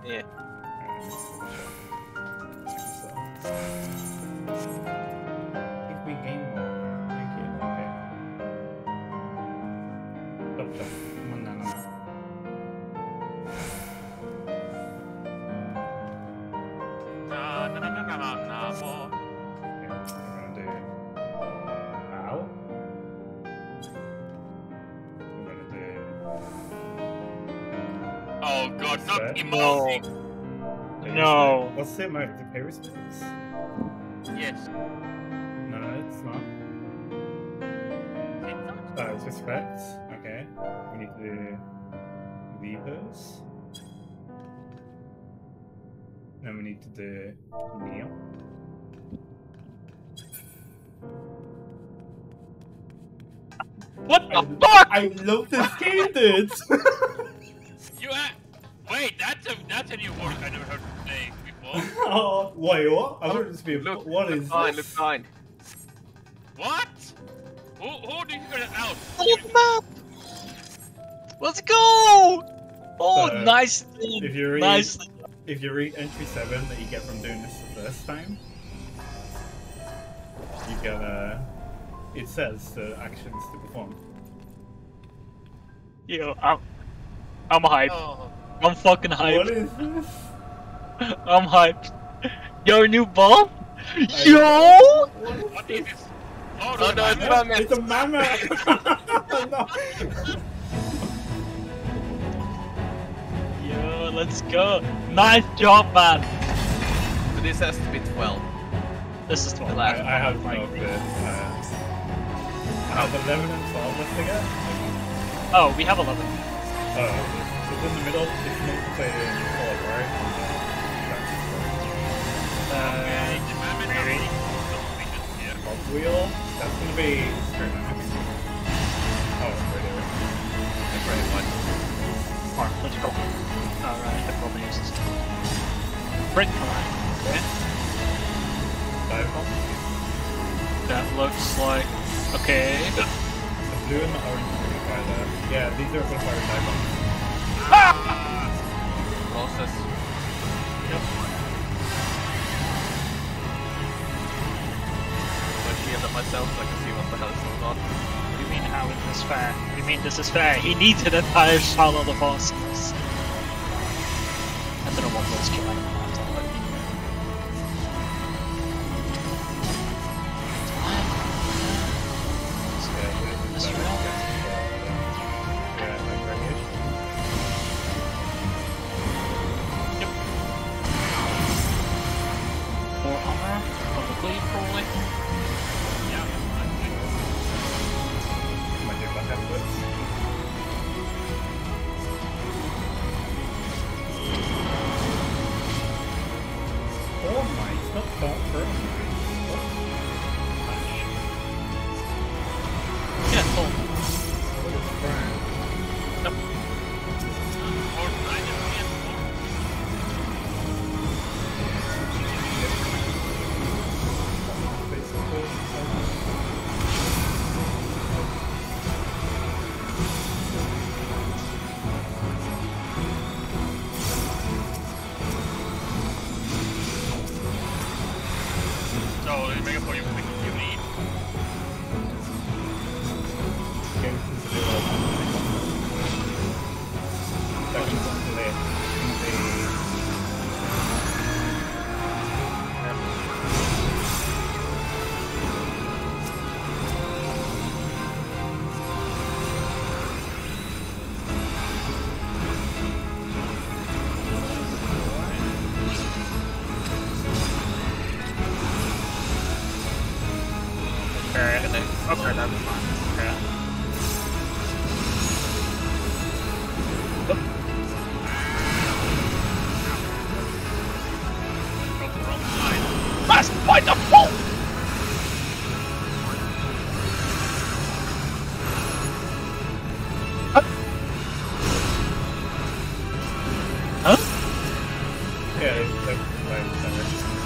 Yeah. Give me game mode. Thank you. Okay. Stop, stop. Come on, no, no, no. Okay, we're gonna do. Ow. I'm gonna do. Oh god, not Set. emoting! No. What's the emote? The pay respects? Yes. No, it's not. It's respect. Okay. We need to do levers. Then we need to do Neo. What the fuck? I love this game, dude! You wait, that's a new word I never heard you say before. Oh, wait, what? I heard this be Look, what look is fine, this? look fine. What? Who did you figure it out? Let's go! Oh, So, nice. If you read, Nice. if you read entry 7 that you get from doing this the first time, you get it says the actions to perform. Yo, I'm hyped. Oh. I'm fucking hyped. What is this? I'm hyped. Yo, new ball? I- Yo! What is this? Oh, Oh, no, it's mammoth. It's a mammoth! No. Yo, let's go. Nice job, man. So this has to be 12. This is 12. Relax. I have no clue. I have 11 and 12 left to get. Oh, we have 11. It's in the middle. It's multiplayer in co-op, right? Maybe. Hot wheel. That's gonna be straight on. Oh, right there. That's right, what? Alright, let's go. Alright, the problem is Brick line. Okay. Dive bomb. That looks like. Okay. The blue and the orange are gonna fire there. Yeah, these are gonna fire dive bombs. Process. Yep. I shield up myself so I can see what the hell is going on. What do you mean, how is this fair? What do you mean this is fair? He needs an entire shot of the bosses. I don't know what those kill out of my laptop, but Yeah, like radiation. more armor, probably. Might do back upwards. Oh my, it's not that firm. Yeah, cool. What is firm? So, make a point you need. Okay, this is the second one to left. Okay, that's fine. Okay. That's by default! Huh? Yeah, it's like right center.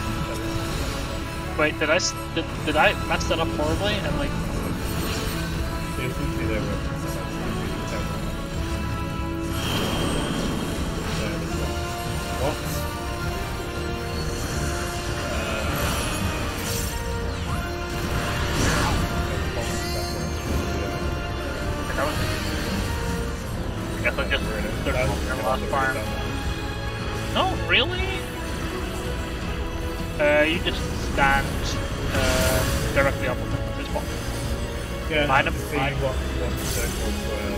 Wait, did I mess that up horribly and like You can see there with What? No, really? You just stand directly up on this spot. Yeah, Behind him. to see what circles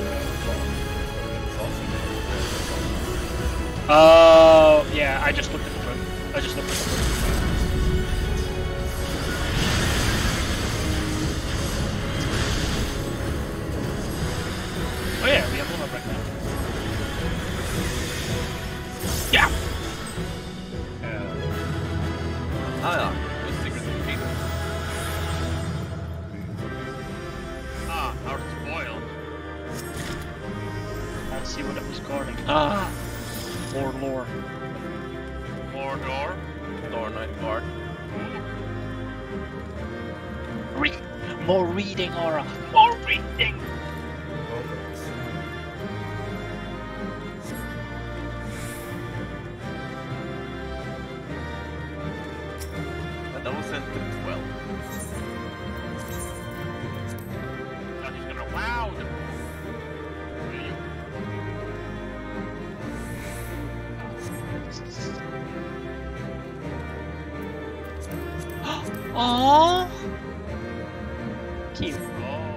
Yeah, I just looked at the room. I just looked at the room. Oh yeah, we have one up right now. Yeah! Ah, yeah. Good secret defeat. Ah, our spoil. Let's see what it was guarding. Ah! More lore. More door. Door Knight Guard. More reading, Aura! More reading! And that was sent to 12. Now he's gonna wow them. Will you? Aww! Cute. Oh.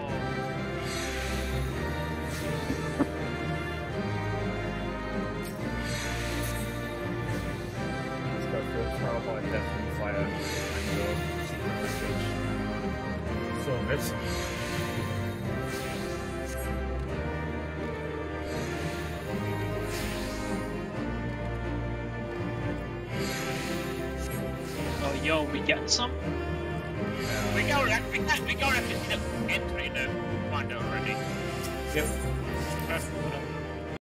Let's go for a trial by death and fire and go secret message. So this. Oh, yo, we getting some? We go to the entry in the command already. Yep. Press